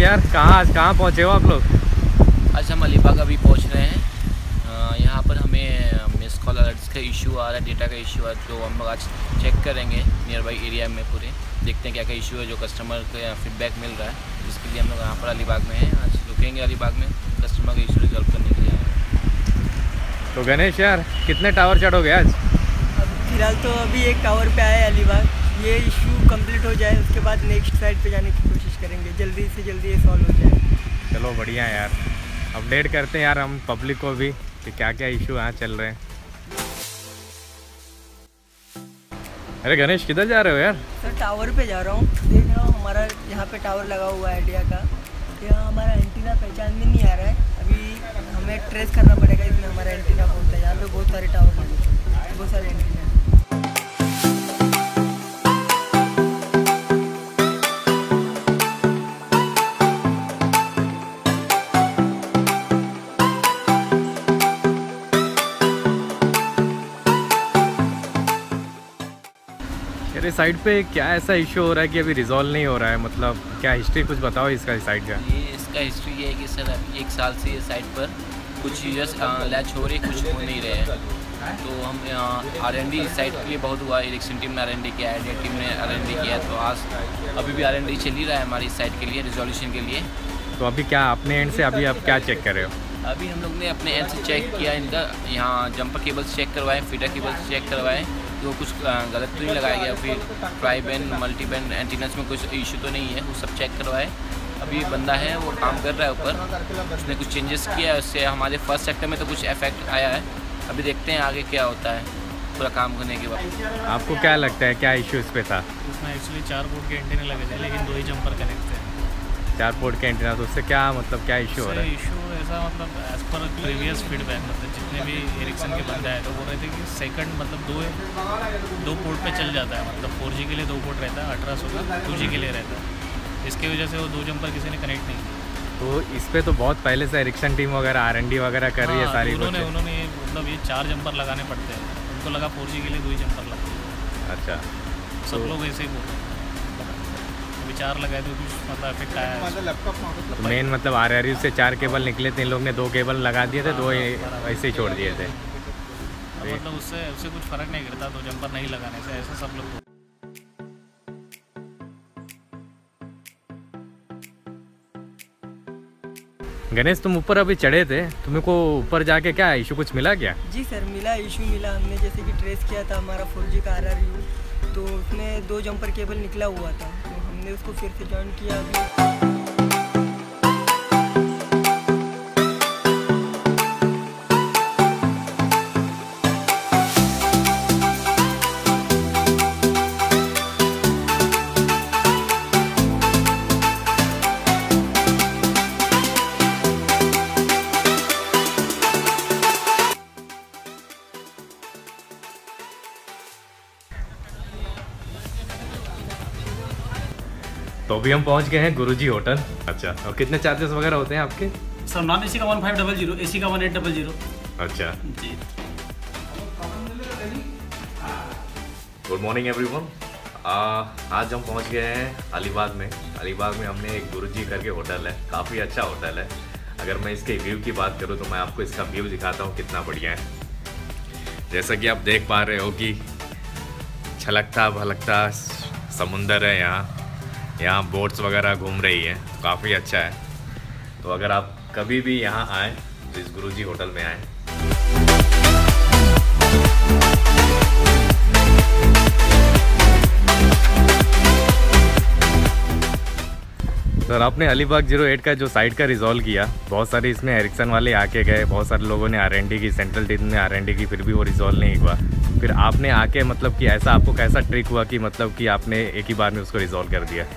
यार, कहाँ पहुँचे हो आप लोग? आज हम अलीबाग अभी पहुँच रहे हैं। यहाँ पर हमें मिस कॉल अलर्ट्स का इशू आ रहा है, डेटा का इशू है, तो हम लोग आज चेक करेंगे नियर बाई एरिया में पूरे, देखते हैं क्या क्या इशू है, जो कस्टमर का फीडबैक मिल रहा है। जिसके लिए हम लोग यहाँ पर अलीबाग में हैं, आज रुकेंगे अलीबाग में कस्टमर का इशू रिजॉल्व करने के लिए। तो गणेश यार, कितने टावर चढ़ोगे आज? फिलहाल तो अभी एक टावर पे आया है अलीबाग, ये इशू कंप्लीट हो जाए उसके बाद नेक्स्ट साइड पे जाने की कोशिश करेंगे, जल्दी से जल्दी ये सॉल्व हो जाए। चलो बढ़िया है यार, अपडेट करते हैं यार हम पब्लिक को भी कि क्या क्या इशू यहाँ चल रहे हैं। अरे गणेश, किधर जा रहे हो यार? सर टावर पे जा रहा हूँ, देख रहा हूँ हमारा यहाँ पे टावर लगा हुआ है आइडिया का, यहाँ हमारा एंटीना पहचान में नहीं आ रहा है, अभी हमें ट्रेस करना पड़ेगा इसमें हमारा एंटीना कौन है। यहाँ पे बहुत सारे टावर लगे, बहुत सारे एंटीना। अरे साइड पे क्या ऐसा इशू हो रहा है कि अभी रिजॉल्व नहीं हो रहा है? मतलब क्या हिस्ट्री कुछ बताओ इसका साइड का। इसका हिस्ट्री ये है कि सर अभी 1 साल से ये साइट पर कुछ यूजर्स लैच हो रहे, कुछ हो नहीं रहे हैं। तो हम R&D साइट के लिए बहुत हुआ, इलेक्शन टीम ने R&D किया, आइडिया टीम ने R&D किया, तो आज अभी भी R&D चल ही रहा है हमारी साइट के लिए, रिजोल्यूशन के लिए। तो अभी क्या अपने एंड से अभी आप क्या चेक कर रहे हो? अभी हम लोग ने अपने एंड से चेक किया, इनका यहाँ जंपर केबल्स चेक करवाए, फीडर केबल्स चेक करवाए, तो कुछ गलत तो नहीं लगाया गया, फिर tri band multi band antennas में कुछ इशू तो नहीं है, वो सब चेक करवाए। अभी बंदा है वो काम कर रहा है ऊपर, उसने कुछ चेंजेस किया है, उससे हमारे फर्स्ट सेक्टर में तो कुछ इफेक्ट आया है। अभी देखते हैं आगे क्या होता है पूरा काम करने के बाद। आपको क्या लगता है क्या इशू इस पे था? उसमें एक्चुअली 4 पोर्ट के एंटीना लगे थे, लेकिन 2 ही जंपर कनेक्ट थे। 4 पोर्ट के एंटीना, तो उससे क्या मतलब क्या इशू हो रहा है? इशू ऐसा मतलब एज पर प्रीवियस फीडबैक, मतलब जितने भी एरिक्सन के बंदे आए तो बोल रहे थे कि सेकंड मतलब दो पोर्ट पे चल जाता है, मतलब 4G के लिए 2 पोर्ट रहता है, 1800 का 2G के लिए रहता है। इसकी वजह से वो 2 जंपर किसी ने कनेक्ट नहीं किया। तो इस पे तो बहुत पहले से एरिक्सन टीम वगैरह R&D वगैरह कर रही है सारी। उन्होंने मतलब ये 4 जंपर लगाने पड़ते हैं, उनको लगा 4G के लिए 2 ही जंपर लगते हैं। अच्छा, सब लोग ऐसे ही बोल रहे हैं, 4 लगाए तो कुछ मतलब इफेक्ट आया। तो मेन मतलब RRU से 4 केबल निकले थे, इन लोग ने 2 केबल लगा दिए थे, 2 ऐसे ही छोड़ दिए थे। मतलब उससे कुछ फ़र्क नहीं करता, 2 जंपर नहीं लगाने से, ऐसा सब लोग। गणेश, तुम ऊपर अभी चढ़े थे, तुमको ऊपर जाके क्या इशू कुछ मिला क्या? जी सर मिला, इशू मिला। हमने जैसे कि ट्रेस किया था हमारा 4G का RRU, तो उसमें 2 जंपर केबल निकला हुआ था, तो हमने उसको फिर से जॉइन किया अभी। तो अभी हम पहुंच गए हैं गुरुजी होटल। अच्छा, और कितने चार्जेस वगैरह होते हैं आपके? सर नॉन AC का 1500, AC का 1800। अच्छा जी। Good morning everyone. आज हम पहुंच गए हैं अलीबाग में। अलीबाग में हमने एक गुरुजी करके होटल है, काफ़ी अच्छा होटल है। अगर मैं इसके व्यू की बात करूं तो मैं आपको इसका व्यू दिखाता हूं कितना बढ़िया है। जैसा कि आप देख पा रहे हो कि छलकता भलकता समुंदर है यहाँ बोट्स वगैरह घूम रही है, काफ़ी अच्छा है। तो अगर आप कभी भी यहाँ आएँ तो इस गुरुजी होटल में आएँ। सर, आपने अलीबाग 08 का जो साइट का रिजॉल्व किया, बहुत सारे इसमें एरिक्सन वाले आके गए, बहुत सारे लोगों ने R&D की, सेंट्रल टीम ने R&D की, फिर भी वो रिजॉल्व नहीं हुआ। फिर आपने आके मतलब कि ऐसा आपको कैसा ट्रिक हुआ कि मतलब कि आपने एक ही बार में उसको रिजॉल्व कर दिया?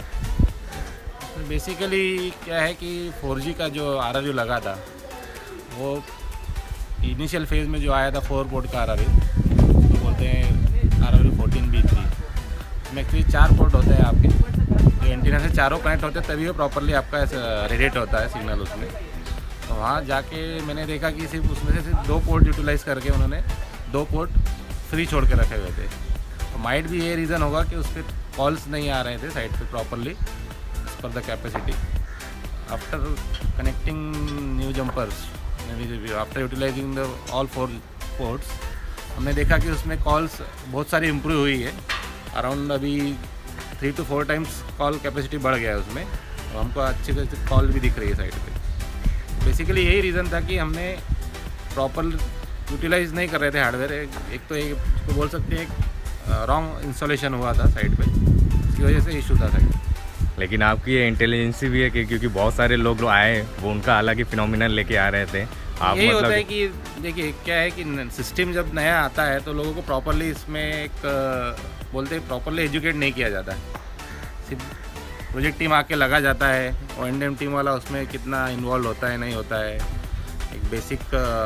बेसिकली क्या है कि 4G का जो RRU लगा था, वो इनिशियल फेज़ में जो आया था 4 पोर्ट का RRU, तो बोलते हैं RRU 14B3 में एक्चुअली 4 पोर्ट होते हैं आपके, जो एंटीना से चारों कनेक्ट होते हैं, तभी वो प्रॉपरली आपका रेडिएट होता है सिग्नल उसमें। तो वहाँ जाके मैंने देखा कि सिर्फ उसमें से सिर्फ 2 पोर्ट यूटिलाइज़ करके उन्होंने 2 पोर्ट फ्री छोड़ के रखे हुए थे। तो माइट भी ये रीज़न होगा कि उस पर कॉल्स नहीं आ रहे थे साइट पे properly per the capacity. after connecting new jumpers, after utilizing the all 4 ports, हमने देखा कि उसमें कॉल्स बहुत सारी इम्प्रूव हुई है। अराउंड अभी 3 to 4 टाइम्स कॉल कैपेसिटी बढ़ गया है उसमें, और हमको अच्छी खासी कॉल भी दिख रही है साइड पे। बेसिकली यही रीज़न था कि हमने प्रॉपर यूटिलाइज नहीं कर रहे थे हार्डवेयर। एक तो एक बोल सकते हैं एक रॉन्ग इंस्टॉलेशन हुआ था साइड पे, इसकी वजह से इशू था साइड। लेकिन आपकी ये इंटेलिजेंसी भी है कि क्योंकि बहुत सारे लोग आए वो उनका अलग ही फिनोमिनल लेके आ रहे थे। आप यही मतलब होता है कि देखिए क्या है कि सिस्टम जब नया आता है तो लोगों को प्रॉपरली इसमें एक बोलते हैं प्रॉपरली एजुकेट नहीं किया जाता है। सिर्फ प्रोजेक्ट टीम आके लगा जाता है और एंड टीम वाला उसमें कितना इन्वॉल्व होता है नहीं होता है। एक बेसिक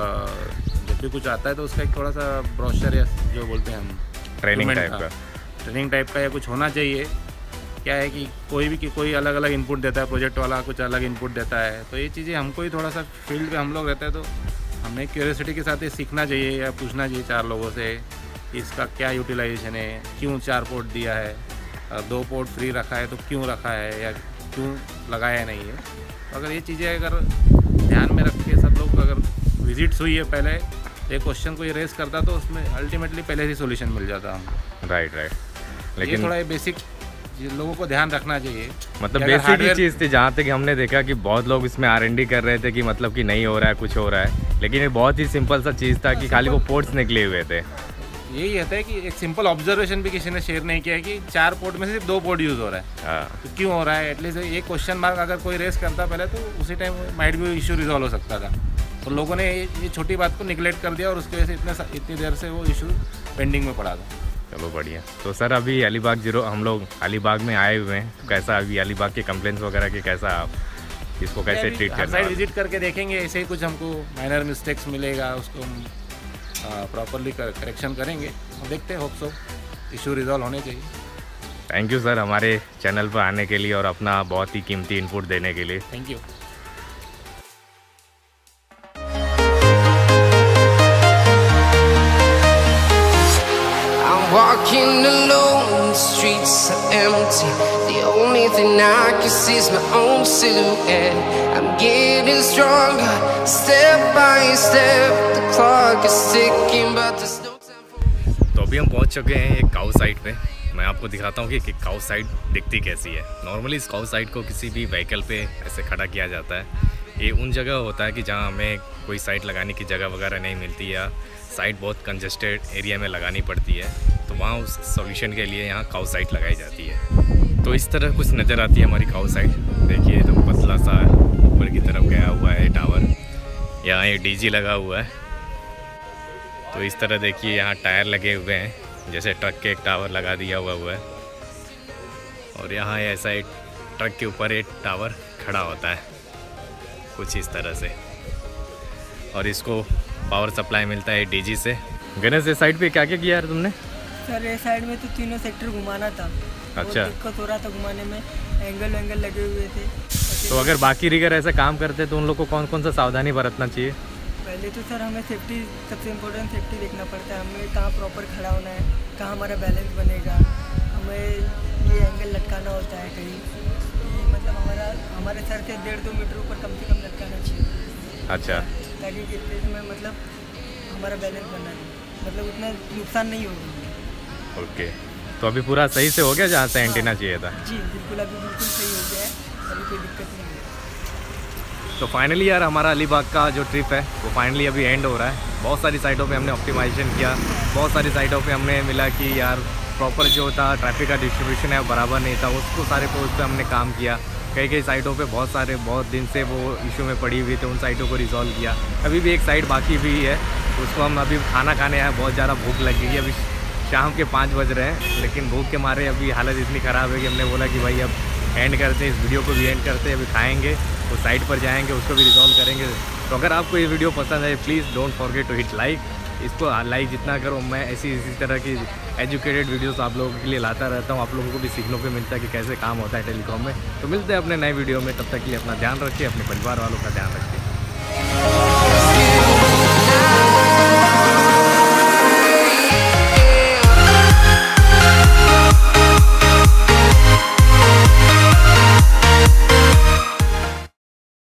जब भी कुछ आता है तो उसका एक थोड़ा सा ब्रोशर या जो बोलते हैं हम ट्रेनिंग टाइप का या कुछ होना चाहिए। क्या है कि कोई अलग अलग इनपुट देता है, प्रोजेक्ट वाला कुछ अलग इनपुट देता है, तो ये चीज़ें हमको ही थोड़ा सा फील्ड पे हम लोग रहते हैं तो हमें क्यूरियोसिटी के साथ ये सीखना चाहिए या पूछना चाहिए 4 लोगों से कि इसका क्या यूटिलाइजेशन है, क्यों 4 पोर्ट दिया है, 2 पोर्ट फ्री रखा है तो क्यों रखा है या क्यों लगाया नहीं है। तो अगर ये चीज़ें अगर ध्यान में रख के सब लोग अगर विजिट्स हुई है पहले ये क्वेश्चन को ये रेस करता तो उसमें अल्टीमेटली पहले ही सोल्यूशन मिल जाता हमको। राइट। लेकिन थोड़ा ये बेसिक लोगों को ध्यान रखना चाहिए। मतलब बेसिक ही चीज़ थी जहाँ तक हमने देखा कि बहुत लोग इसमें R&D कर रहे थे कि मतलब कि नहीं हो रहा है कुछ हो रहा है, लेकिन ये बहुत ही सिंपल सा चीज़ था कि खाली वो पोर्ट्स निकले हुए थे। यही होता है कि एक सिंपल ऑब्जर्वेशन भी किसी ने शेयर नहीं किया है कि 4 पोर्ट में से सिर्फ 2 पोर्ट यूज़ हो रहा है। तो क्यों हो रहा है, एटलीस्ट एक क्वेश्चन मार्क अगर कोई रेस करता पहले तो उसी टाइम माइट भी इशू रिजॉल्व हो सकता था। तो लोगों ने ये छोटी बात को निगलेक्ट कर दिया और उसकी वजह से इतनी देर से वो इशू पेंडिंग में पड़ा था। चलो बढ़िया। तो सर अभी अलीबाग हम लोग अलीबाग में आए हुए हैं, तो कैसा अभी अलीबाग के कंप्लेंट्स वगैरह के कैसा आप इसको कैसे ट्रीट करना है? विजिट करके देखेंगे, ऐसे ही कुछ हमको माइनर मिस्टेक्स मिलेगा उसको हम प्रॉपरली करेक्शन करेंगे और देखते हैं, होप सो इशू रिजॉल्व होने चाहिए। थैंक यू सर हमारे चैनल पर आने के लिए और अपना बहुत ही कीमती इनपुट देने के लिए। Thank you. Walking alone, the streets are empty. The only thing I can see is my own silhouette. I'm getting stronger, step by step. The clock is ticking, but there's no time for... तो अभी हम पहुंच चुके हैं एक काऊ site पे। मैं आपको दिखाता हूँ कि काऊ साइट दिखती कैसी है। नॉर्मली इस काऊ साइट को किसी भी व्हीकल पे ऐसे खड़ा किया जाता है। ये उन जगह होता है कि जहाँ हमें कोई साइट लगाने की जगह वगैरह नहीं मिलती या साइट बहुत कंजेस्टेड एरिया में लगानी पड़ती है, तो वहाँ उस सॉल्यूशन के लिए यहाँ काऊ साइट लगाई जाती है। तो इस तरह कुछ नज़र आती है हमारी काऊ साइट। देखिए तो पतला सा ऊपर की तरफ गया हुआ है टावर, यहाँ एक डीजी लगा हुआ है। तो इस तरह देखिए यहाँ टायर लगे हुए हैं, जैसे ट्रक के एक टावर लगा दिया हुआ है, और यहाँ ऐसा एक ट्रक के ऊपर एक टावर खड़ा होता है कुछ इस तरह से, और इसको पावर सप्लाई मिलता है डीजी से। गणेश इस साइड पे क्या क्या किया यार तुमने? सर ये साइड में तो तीनों सेक्टर घुमाना था। अच्छा। दिक्कत हो रहा था घुमाने में, एंगल लगे हुए थे। तो अगर बाकी रिगर ऐसा काम करते तो उन लोग को कौन कौन सा सावधानी बरतना चाहिए? पहले तो सर हमें सेफ्टी, सबसे इम्पोर्टेंट सेफ्टी देखना पड़ता है। हमें कहाँ प्रॉपर खड़ा होना है, कहाँ हमारा बैलेंस बनेगा, हमें ये एंगल लटकाना होता है कहीं, मतलब हमारे सर से 1.5-2 मीटर ऊपर कम से कम लटकाना चाहिए। अच्छा। ताकि कितने में मतलब हमारा बैलेंस बना रहे, मतलब उतना नुकसान नहीं होगा। ओके। तो अभी पूरा सही से हो गया जहाँ से एंटीना चाहिए था? जी बिल्कुल, अभी बिल्कुल सही हो गया है, अभी कोई दिक्कत नहीं है। तो फाइनली यार हमारा अलीबाग का जो ट्रिप है वो फाइनली अभी एंड हो रहा है। बहुत सारी साइटों पे हमने ऑप्टिमाइजेशन किया, बहुत सारी साइटों पे हमने मिला कि यार प्रॉपर जो था ट्रैफिक का डिस्ट्रीब्यूशन है वो बराबर नहीं था, उसको सारे पोस्ट पे हमने काम किया। कई साइटों पे बहुत दिन से वो इशू में पड़ी हुई थी, उन साइटों को रिजॉल्व किया। अभी भी एक साइट बाकी भी है, उसको हम अभी खाना खाने आए। बहुत ज़्यादा भूख लगी है, अभी शाम के 5 बज रहे हैं, लेकिन भूख के मारे अभी हालत इतनी ख़राब है कि हमने बोला कि भाई अब एंड करते हैं, इस वीडियो को भी एंड करते हैं। अभी खाएँगे, उस साइट पर जाएँगे, उसको भी रिजॉल्व करेंगे। तो अगर आपको ये वीडियो पसंद है please don't forget to hit like. इसको लाइक जितना करो, मैं इसी तरह की एजुकेटेड वीडियोस आप लोगों के लिए लाता रहता हूँ। आप लोगों को भी सीखने को मिलता है कि कैसे काम होता है टेलीकॉम में। तो मिलते हैं अपने नए वीडियो में, तब तक के लिए अपना ध्यान रखिए, अपने परिवार वालों का ध्यान रखिए।